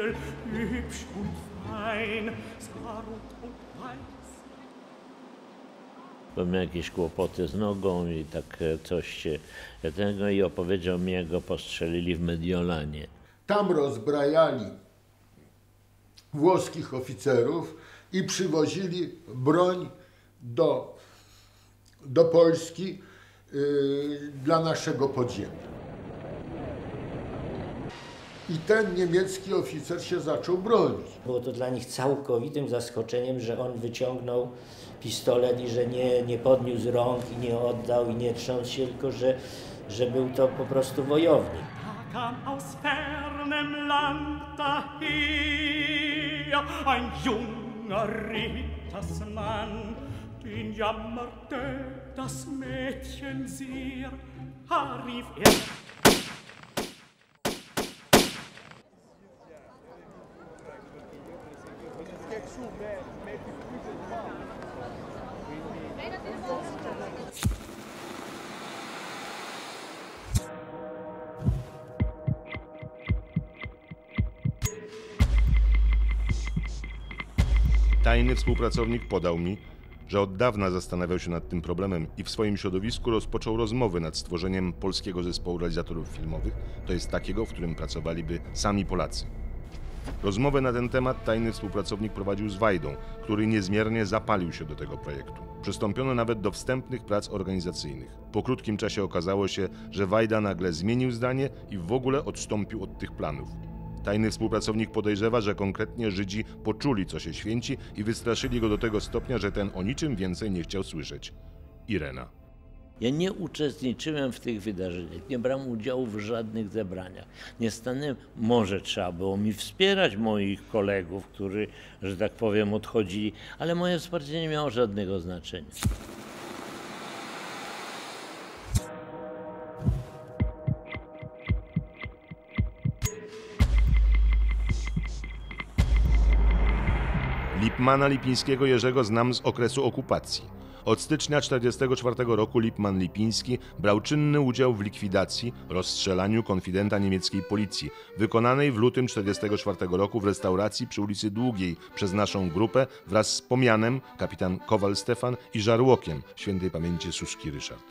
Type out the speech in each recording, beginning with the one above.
Himmel, hübsch und fein, es war rot und weiß. Bo miał jakieś kłopoty z nogą i tak coś się tego i opowiedział mi, jak go postrzelili w Mediolanie. Tam rozbrajali włoskich oficerów i przywozili broń do Polski dla naszego podziemia. I ten niemiecki oficer się zaczął bronić. Było to dla nich całkowitym zaskoczeniem, że on wyciągnął pistolet i że nie podniósł rąk i nie oddał i nie trząsł się, tylko że był to po prostu wojownik. Kam aus fernem Land daher ein junger Rittersmann, den jammerte das Mädchen sehr, rief er. Tajny współpracownik podał mi, że od dawna zastanawiał się nad tym problemem i w swoim środowisku rozpoczął rozmowy nad stworzeniem polskiego zespołu realizatorów filmowych, to jest takiego, w którym pracowaliby sami Polacy. Rozmowę na ten temat tajny współpracownik prowadził z Wajdą, który niezmiernie zapalił się do tego projektu. Przystąpiono nawet do wstępnych prac organizacyjnych. Po krótkim czasie okazało się, że Wajda nagle zmienił zdanie i w ogóle odstąpił od tych planów. Tajny współpracownik podejrzewa, że konkretnie Żydzi poczuli, co się święci i wystraszyli go do tego stopnia, że ten o niczym więcej nie chciał słyszeć. Irena. Ja nie uczestniczyłem w tych wydarzeniach, nie brałem udziału w żadnych zebraniach. Nie stanąłem, może trzeba było mi wspierać moich kolegów, którzy, że tak powiem, odchodzili, ale moje wsparcie nie miało żadnego znaczenia. Lipmana Lipińskiego Jerzego znam z okresu okupacji. Od stycznia 1944 roku Lipman Lipiński brał czynny udział w likwidacji, rozstrzelaniu konfidenta niemieckiej policji, wykonanej w lutym 1944 roku w restauracji przy ulicy Długiej przez naszą grupę wraz z Pomianem, kapitan Kowal Stefan i Żarłokiem, świętej pamięci Suski Ryszard.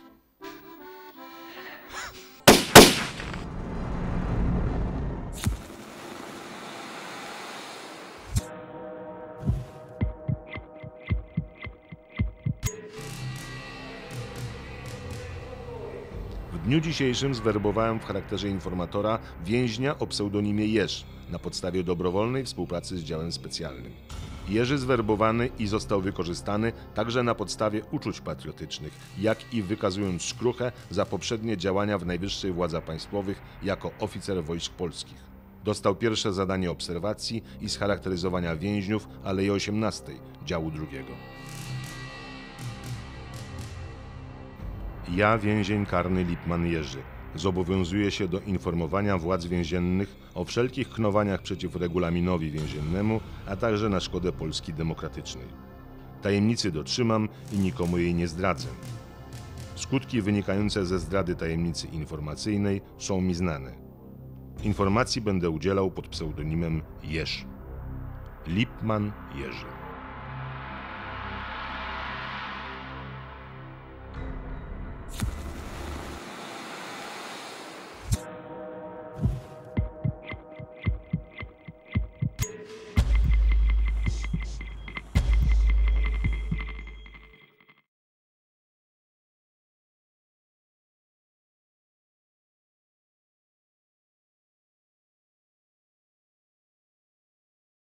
W dniu dzisiejszym zwerbowałem w charakterze informatora więźnia o pseudonimie Jerz na podstawie dobrowolnej współpracy z działem specjalnym. Jerzy zwerbowany i został wykorzystany także na podstawie uczuć patriotycznych, jak i wykazując skruchę za poprzednie działania w najwyższych władzach państwowych jako oficer wojsk polskich. Dostał pierwsze zadanie obserwacji i scharakteryzowania więźniów Alei 18, działu drugiego. Ja, więzień karny Lipman Jerzy, zobowiązuję się do informowania władz więziennych o wszelkich knowaniach przeciw regulaminowi więziennemu, a także na szkodę Polski demokratycznej. Tajemnicy dotrzymam i nikomu jej nie zdradzę. Skutki wynikające ze zdrady tajemnicy informacyjnej są mi znane. Informacji będę udzielał pod pseudonimem Jerz. Lipman Jerzy.